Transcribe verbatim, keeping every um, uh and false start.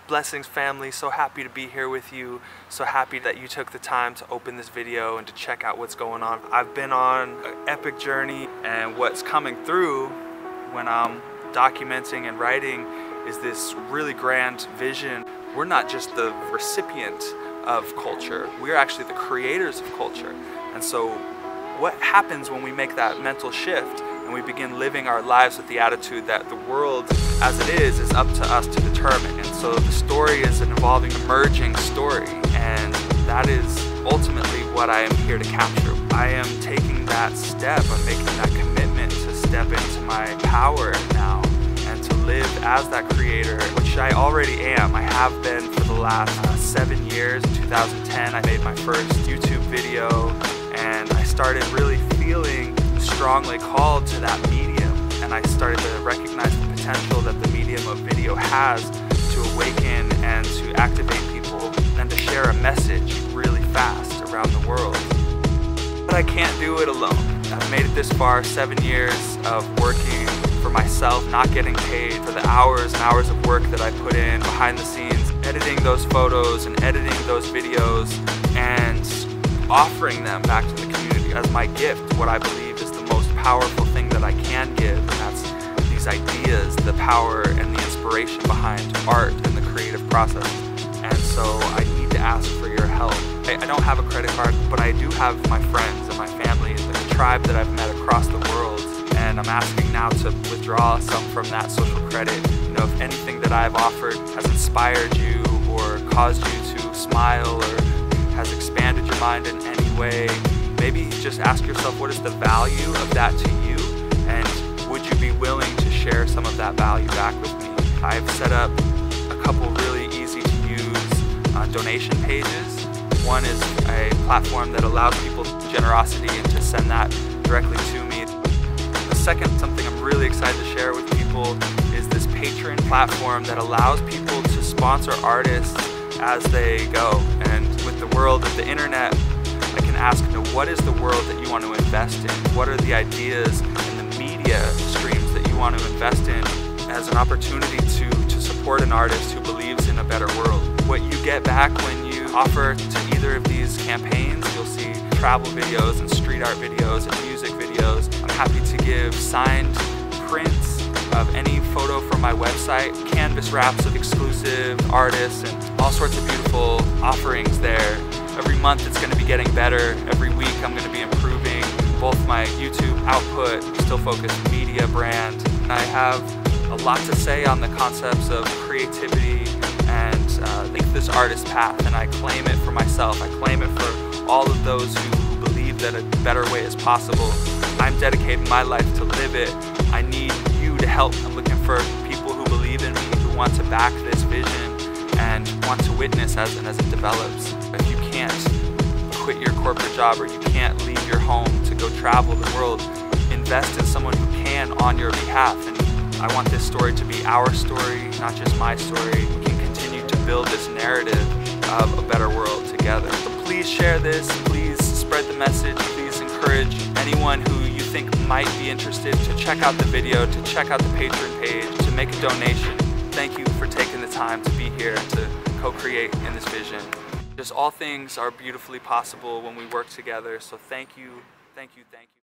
Blessings family, so happy to be here with you. So happy that you took the time to open this video and to check out what's going on. I've been on an epic journey, and what's coming through when I'm documenting and writing is this really grand vision. We're not just the recipient of culture, we're actually the creators of culture. And so what happens when we make that mental shift and we begin living our lives with the attitude that the world as it is is up to us to determine? And so the story is an evolving, emerging story, and that is ultimately what I am here to capture. I am taking that step, I'm making that commitment to step into my power now and to live as that creator, which I already am. I have been for the last uh, seven years. In two thousand ten, I made my first YouTube video, and I started really feeling strongly called to that medium, and I started to recognize the potential that the medium of video has to awaken and to activate people and to share a message really fast around the world. But I can't do it alone. I've made it this far, seven years of working for myself, not getting paid for the hours and hours of work that I put in behind the scenes, editing those photos and editing those videos and offering them back to the community as my gift, what I believe is the most powerful thing that I can give, and that's these ideas, the power and the inspiration behind art and the creative process. And so I need to ask for your help. I, I don't have a credit card, but I do have my friends and my family, the tribe that I've met across the world, and I'm asking now to withdraw some from that social credit. You know, if anything that I've offered has inspired you or caused you to smile or has expanded your mind in any way, maybe just ask yourself, what is the value of that to you, and would you be willing to share some of that value back with me? I've set up a couple really easy to use uh, donation pages. One is a platform that allows people generosity and to send that directly to me. The second, something I'm really excited to share with people, is this Patron platform that allows people to sponsor artists as they go. And with the world of the internet, I can ask, you know, what is the world that you want to invest in? What are the ideas and the media streams that you want to invest in as an opportunity to, to support an artist who believes in a better world? What you get back when you offer to either of these campaigns, you'll see travel videos and street art videos and music videos. I'm happy to give signed prints of any photo from my website, canvas wraps of exclusive artists, and all sorts of beautiful offerings there. Every month it's going to be getting better. Every week I'm going to be improving both my YouTube output, still focused media brand. And I have a lot to say on the concepts of creativity and uh, this artist path, and I claim it for myself. I claim it for all of those who believe that a better way is possible. I'm dedicating my life to live it. I need you to help. I'm looking for people who believe in me, who want to back this vision and want to witness as, and as it develops. If you can't quit your corporate job or you can't leave your home to go travel the world, invest in someone who can on your behalf. And I want this story to be our story, not just my story. We can continue to build this narrative of a better world together. So please share this, please spread the message, please encourage anyone who you think might be interested to check out the video, to check out the Patron page, to make a donation. Thank you for taking the time to be here to co-create in this vision. Just all things are beautifully possible when we work together, so thank you, thank you, thank you.